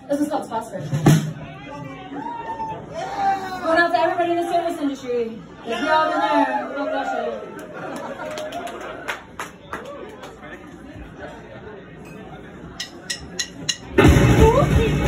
This is called phosphorus. Going out to everybody in the service industry. If you're all in there, go flush it. Ooh.